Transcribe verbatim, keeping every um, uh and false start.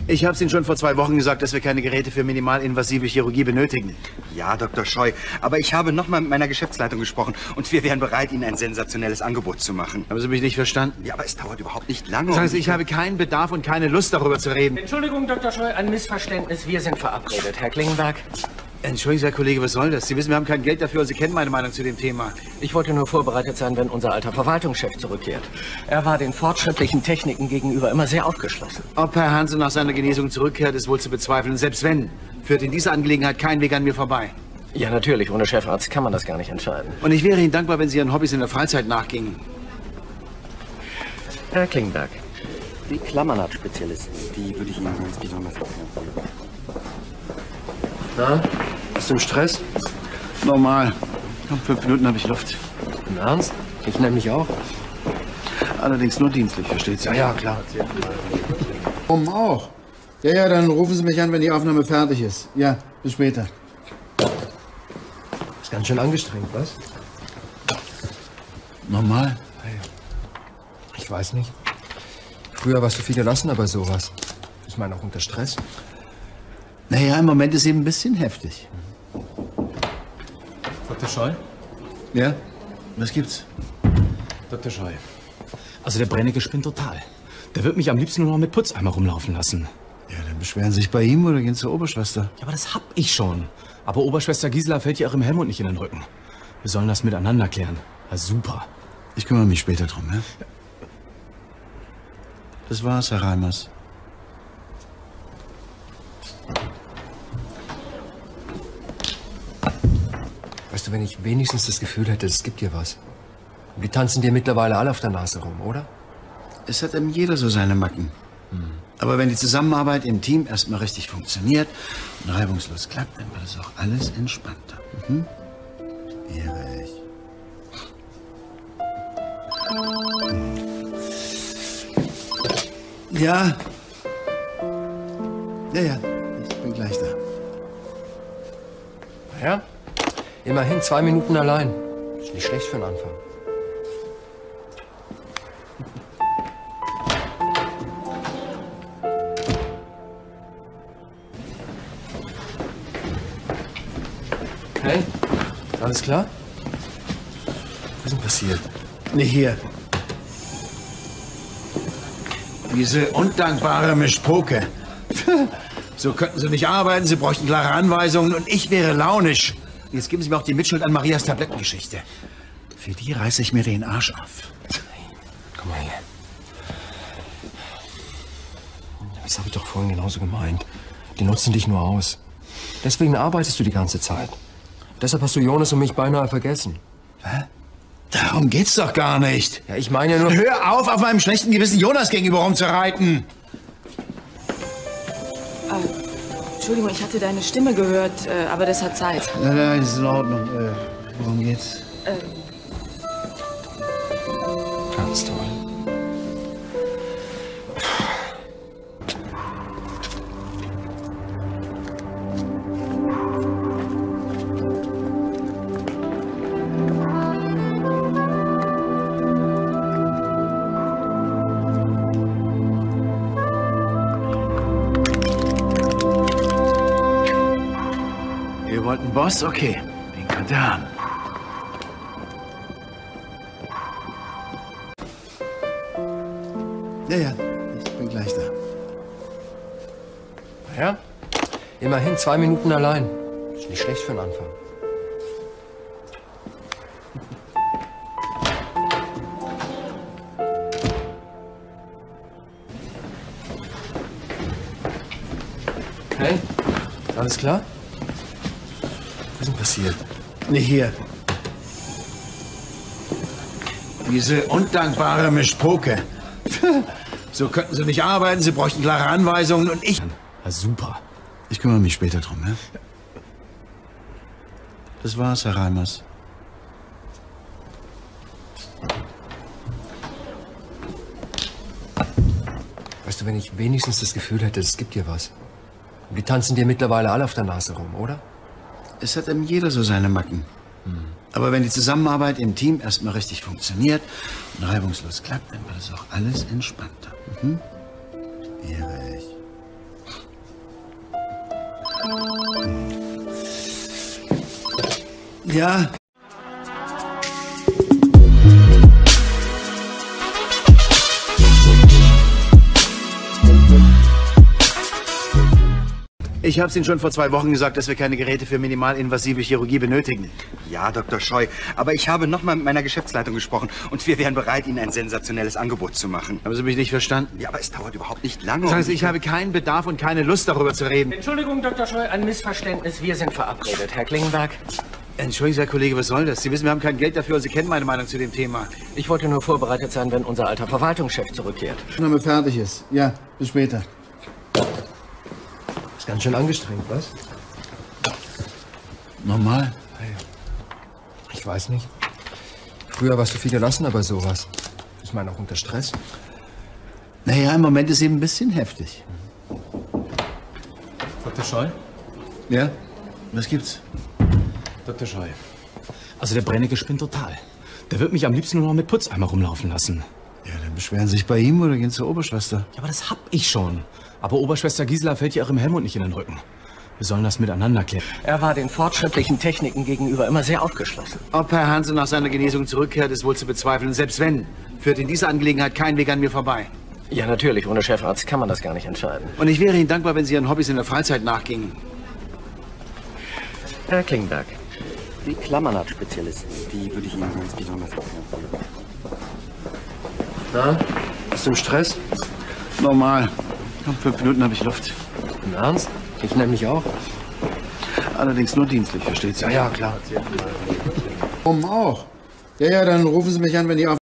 Ich habe Ihnen schon vor zwei Wochen gesagt, dass wir keine Geräte für minimalinvasive Chirurgie benötigen. Ja, Doktor Scheu, aber ich habe nochmal mit meiner Geschäftsleitung gesprochen und wir wären bereit, Ihnen ein sensationelles Angebot zu machen. Haben Sie mich nicht verstanden? Ja, aber es dauert überhaupt nicht lange. Das heißt, ich habe keinen Bedarf und keine Lust, darüber zu reden. Entschuldigung, Doktor Scheu, ein Missverständnis. Wir sind verabredet, Herr Klingenberg. Entschuldigen Sie, Herr Kollege, was soll das? Sie wissen, wir haben kein Geld dafür und Sie kennen meine Meinung zu dem Thema. Ich wollte nur vorbereitet sein, wenn unser alter Verwaltungschef zurückkehrt. Er war den fortschrittlichen Techniken gegenüber immer sehr aufgeschlossen. Ob Herr Hansen nach seiner Genesung zurückkehrt, ist wohl zu bezweifeln. Selbst wenn, führt in dieser Angelegenheit kein Weg an mir vorbei. Ja, natürlich. Ohne Chefarzt kann man das gar nicht entscheiden. Und ich wäre Ihnen dankbar, wenn Sie Ihren Hobbys in der Freizeit nachgingen. Herr Klingenberg, die Klammernaht-Spezialisten, die würde ich Ihnen ganz besonders empfehlen. Na, bist du im Stress? Normal. Komm, fünf Minuten habe ich Luft. Im Ernst? Ich nämlich auch. Allerdings nur dienstlich, versteht Sie? Ja, ja, klar. Um auch. Ja, ja, dann rufen Sie mich an, wenn die Aufnahme fertig ist. Ja, bis später. Ist ganz schön angestrengt, was? Normal. Ich weiß nicht. Früher warst du viel gelassen, aber sowas. Ich meine auch unter Stress. Naja, im Moment ist eben ein bisschen heftig. Doktor Scheu? Ja? Was gibt's? Doktor Scheu. Also der Brennecke spinnt total. Der wird mich am liebsten nur noch mit Putzeimer rumlaufen lassen. Ja, dann beschweren Sie sich bei ihm oder gehen zur Oberschwester. Ja, aber das hab ich schon. Aber Oberschwester Gisela fällt ja auch im Helmut nicht in den Rücken. Wir sollen das miteinander klären. Ja, super. Ich kümmere mich später drum, ja? Das war's, Herr Reimers. Weißt du, wenn ich wenigstens das Gefühl hätte, es gibt dir was. Und die tanzen dir mittlerweile alle auf der Nase rum, oder? Es hat eben jeder so seine Macken. Hm. Aber wenn die Zusammenarbeit im Team erstmal richtig funktioniert und reibungslos klappt, dann wird es auch alles entspannter. Mhm. Ehre ich. Ja. Ja, ja. Ich bin gleich da. Ja? Immerhin zwei Minuten allein. Ist nicht schlecht für den Anfang. Hey, alles klar? Was ist denn passiert? Nicht hier. Diese undankbare Mischpoke. So könnten Sie nicht arbeiten, Sie bräuchten klare Anweisungen und ich wäre launisch. Jetzt geben Sie mir auch die Mitschuld an Marias Tablettengeschichte. Für die reiße ich mir den Arsch auf. Komm mal her. Das habe ich doch vorhin genauso gemeint. Die nutzen dich nur aus. Deswegen arbeitest du die ganze Zeit. Deshalb hast du Jonas und mich beinahe vergessen. Hä? Darum geht's doch gar nicht. Ja, ich meine ja nur... Hör auf, auf meinem schlechten Gewissen Jonas gegenüber rumzureiten. Äh, Entschuldigung, ich hatte deine Stimme gehört, äh, aber das hat Zeit. Nein, nein, ist in Ordnung. Äh, worum geht's? Ähm, Ganz toll. Ihr wollt einen Boss? Okay, den könnt ihr haben. Ja, ja, ich bin gleich da. Ja? Immerhin zwei Minuten allein. Ist nicht schlecht für den Anfang. Hey, alles klar? Was ist denn passiert? Nicht hier. Diese undankbare Mischpoke. So könnten Sie nicht arbeiten, Sie bräuchten klare Anweisungen und ich... Ja, super. Ich kümmere mich später drum, ja? Das war's, Herr Reimers. Weißt du, wenn ich wenigstens das Gefühl hätte, es gibt dir was. Und die tanzen dir mittlerweile alle auf der Nase rum, oder? Es hat eben jeder so seine Macken. Hm. Aber wenn die Zusammenarbeit im Team erstmal richtig funktioniert und reibungslos klappt, dann wird es auch alles entspannter. Mhm. Ehre ich. Ja? Ich habe es Ihnen schon vor zwei Wochen gesagt, dass wir keine Geräte für minimalinvasive Chirurgie benötigen. Ja, Doktor Scheu, aber ich habe noch mal mit meiner Geschäftsleitung gesprochen und wir wären bereit, Ihnen ein sensationelles Angebot zu machen. Haben Sie mich nicht verstanden? Ja, aber es dauert überhaupt nicht lange. Sagen Sie, ich habe keinen Bedarf und keine Lust, darüber zu reden. Entschuldigung, Doktor Scheu, ein Missverständnis. Wir sind verabredet. Herr Klingenberg? Entschuldigen Sie, Herr Kollege, was soll das? Sie wissen, wir haben kein Geld dafür und Sie kennen meine Meinung zu dem Thema. Ich wollte nur vorbereitet sein, wenn unser alter Verwaltungschef zurückkehrt. Wenn er fertig ist. Ja, bis später. Ist ganz schön angestrengt, was? Normal. Ich weiß nicht. Früher warst du viel gelassener bei sowas. Ich meine auch unter Stress. Naja, im Moment ist eben ein bisschen heftig. Doktor Scheu? Ja? Was gibt's? Doktor Scheu. Also der Brennecke spinnt total. Der wird mich am liebsten nur noch mit Putzeimer rumlaufen lassen. Ja, dann beschweren Sie sich bei ihm oder gehen zur Oberschwester. Ja, aber das hab ich schon. Aber Oberschwester Gisela fällt ja ihrem Helmut nicht in den Rücken. Wir sollen das miteinander klären. Er war den fortschrittlichen Techniken gegenüber immer sehr aufgeschlossen. Ob Herr Hansen nach seiner Genesung zurückkehrt, ist wohl zu bezweifeln. Selbst wenn, führt in dieser Angelegenheit kein Weg an mir vorbei. Ja, natürlich. Ohne Chefarzt kann man das gar nicht entscheiden. Und ich wäre Ihnen dankbar, wenn Sie Ihren Hobbys in der Freizeit nachgingen. Herr Klingenberg. Die Klammernaht-Spezialisten, die würde ich Ihnen ganz besonders empfehlen. Na, bist du im Stress? Normal. Komm, fünf Minuten habe ich Luft. Im Ernst? Ich nämlich auch. Allerdings nur dienstlich, versteht Sie? Ja, ja, klar. Warum auch? Ja, ja, dann rufen Sie mich an, wenn die auf